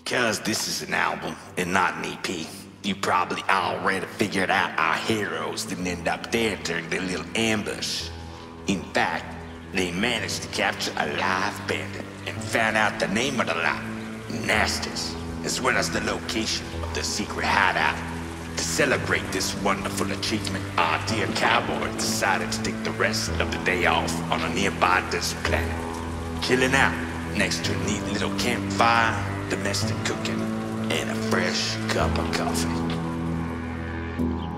Because this is an album and not an EP, you probably already figured out our heroes didn't end up there during their little ambush. In fact, they managed to capture a live bandit and found out the name of the lot, Nastas, as well as the location of the secret hideout. To celebrate this wonderful achievement, our dear cowboys decided to take the rest of the day off on a nearby desert planet, chilling out next to a neat little campfire, domestic cooking, and a fresh cup of coffee.